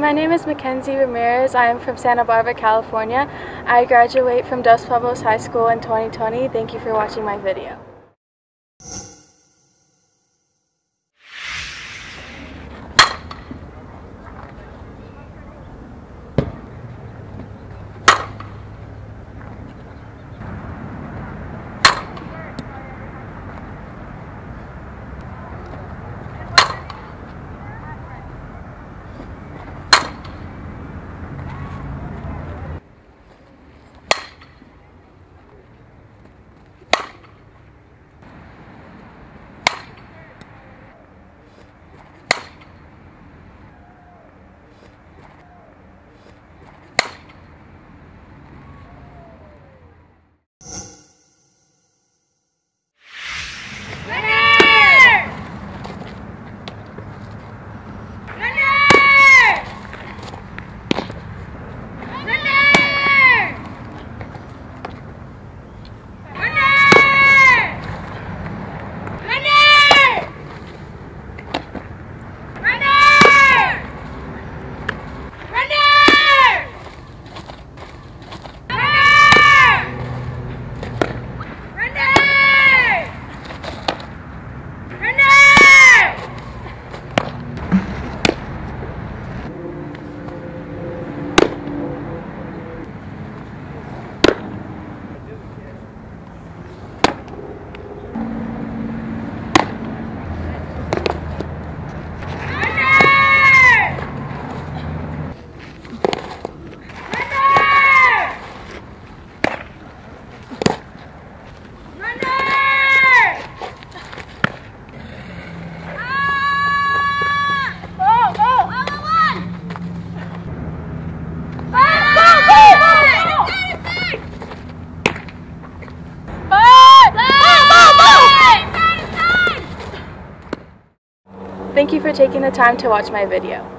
my name is Mackenzie Ramirez. I am from Santa Barbara, California. I graduate from Dos Pueblos High School in 2020. Thank you for watching my video. Thank you for taking the time to watch my video.